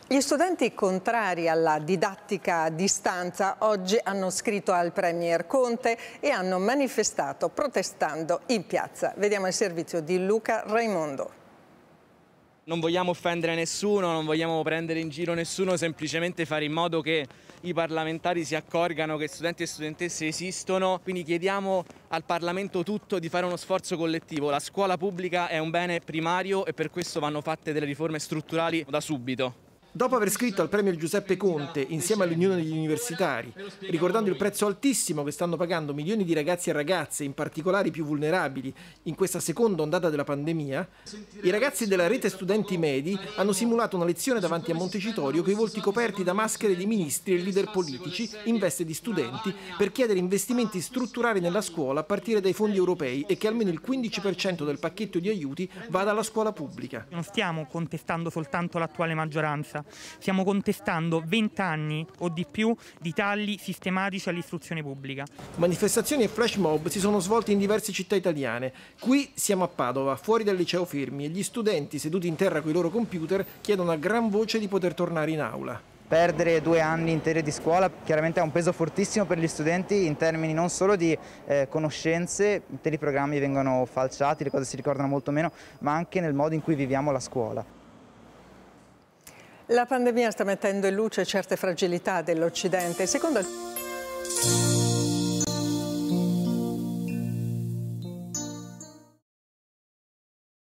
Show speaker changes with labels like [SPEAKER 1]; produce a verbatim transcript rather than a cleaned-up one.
[SPEAKER 1] Gli studenti contrari alla didattica a distanza oggi hanno scritto al Premier Conte e hanno manifestato protestando in piazza. Vediamo il servizio di Luca Raimondo.
[SPEAKER 2] Non vogliamo offendere nessuno, non vogliamo prendere in giro nessuno, semplicemente fare in modo che i parlamentari si accorgano che studenti e studentesse esistono. Quindi chiediamo al Parlamento tutto di fare uno sforzo collettivo. La scuola pubblica è un bene primario e per questo vanno fatte delle riforme strutturali da subito.
[SPEAKER 3] Dopo aver scritto al Premier Giuseppe Conte, insieme all'Unione degli Universitari, ricordando il prezzo altissimo che stanno pagando milioni di ragazzi e ragazze, in particolare i più vulnerabili, in questa seconda ondata della pandemia, i ragazzi della rete studenti medi hanno simulato una lezione davanti a Montecitorio con i volti coperti da maschere di ministri e leader politici in veste di studenti per chiedere investimenti strutturali nella scuola a partire dai fondi europei e che almeno il quindici per cento del pacchetto di aiuti vada alla scuola pubblica.
[SPEAKER 4] Non stiamo contestando soltanto l'attuale maggioranza. Stiamo contestando vent'anni o di più di tagli sistematici all'istruzione pubblica.
[SPEAKER 3] Manifestazioni e flash mob si sono svolti in diverse città italiane. Qui siamo a Padova, fuori dal liceo Fermi, e gli studenti seduti in terra coi loro computer chiedono a gran voce di poter tornare in aula.
[SPEAKER 5] Perdere due anni interi di scuola chiaramente ha un peso fortissimo per gli studenti in termini non solo di eh, conoscenze, interi programmi vengono falciati, le cose si ricordano molto meno, ma anche nel modo in cui viviamo la scuola.
[SPEAKER 1] La pandemia sta mettendo in luce certe fragilità dell'Occidente. Secondo